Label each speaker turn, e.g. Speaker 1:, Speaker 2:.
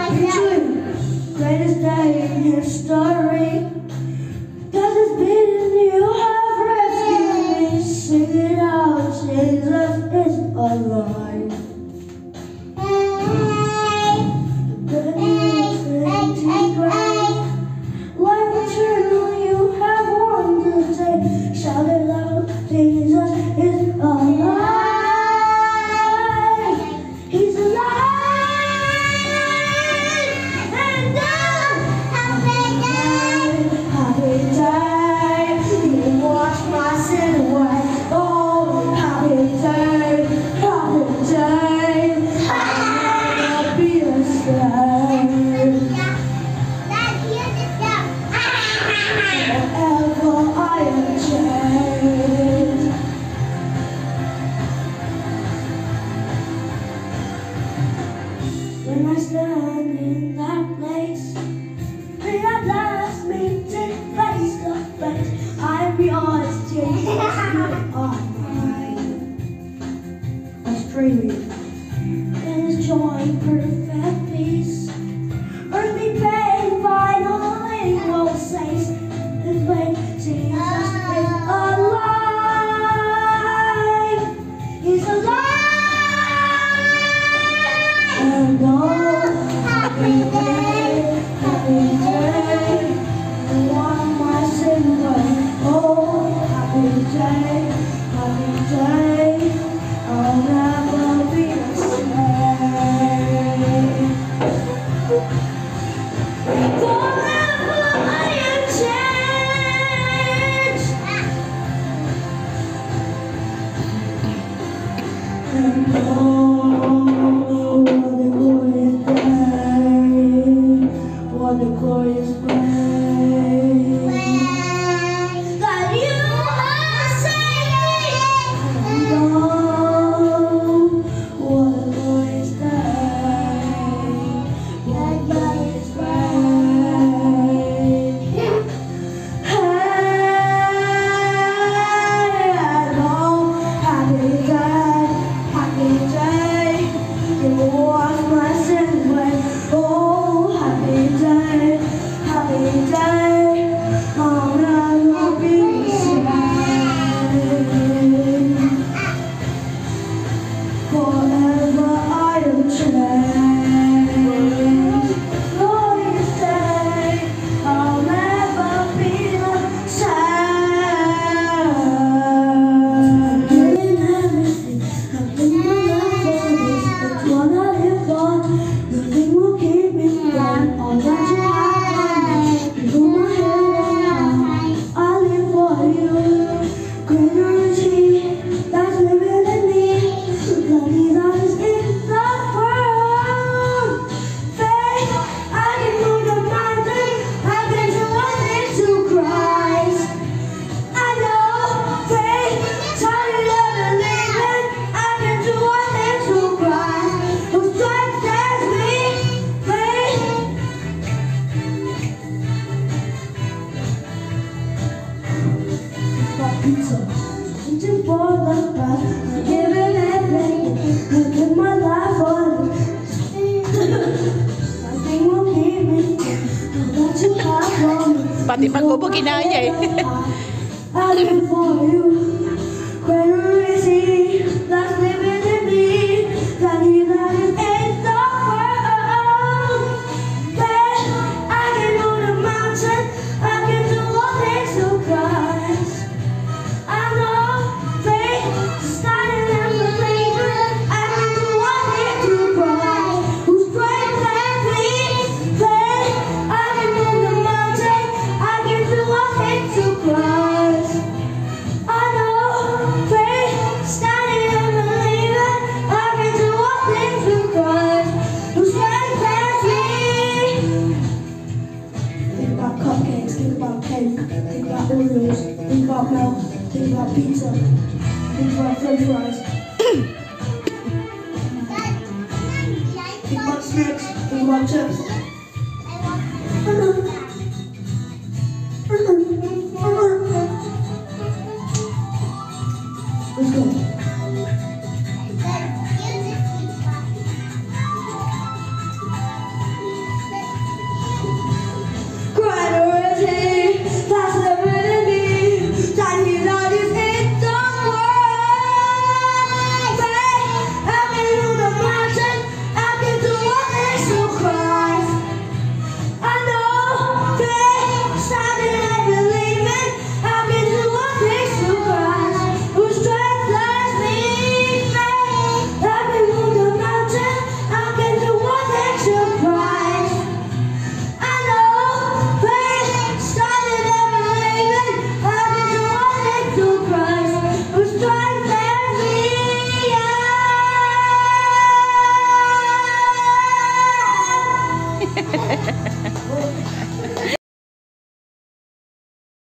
Speaker 1: Greatest day in history. Cause it's been you have rescued me. Sing it out, Jesus is alive. Good news into grace. Life eternal you have won today. Shout it out, Jesus is alive. He's alive. When I stand in that place, realize me face to face. I'm yours, Jesus, you are mine. Australia. There is joy, perfect peace. Earthly pain, finally will cease. This way, Jesus is alive. He's alive. And happy day, you are my sin away. Oh, happy day, I'll never be the same. Forever I am changed. And what a glorious way that you have saved me. And oh, what a glorious day, what a glorious way. Hey, and oh, happy day, you wash my sins away. Oh, happy day, I'll never be the same. Forever I am changed. Glorious day, I'll never be the same. I've given everything, I've given my life for this. It's what I live for. Nothing will keep me down. All that you have, you hold my head high. I live for you. Greater is He that's living in me than He that is in the world. Faith, I can move the mountain. I can do all things through Christ. I know faith, solid and believing. I can do all things through Christ who strengthens me. Pizza, eating for the price. I'm giving everything. I give my life for it. Nothing will keep me. What you have for me.
Speaker 2: Pati pag-ubo ginaya eh.
Speaker 1: I live for you. Greater is He that's living in me than He that is in the world. Faith, I can move the mountain. I can do all things through Christ. I know faith, starting and believing. I can do all things through Christ who strengthens me. Faith, I can move the mountain. I can do all things through Christ. I know faith, starting and believing. I can do all things through Christ who strengthens me. Think about cupcakes, think about cake, think about Oreos, think about milk, think about pizza, think about french fries. Think about snacks, think about chips.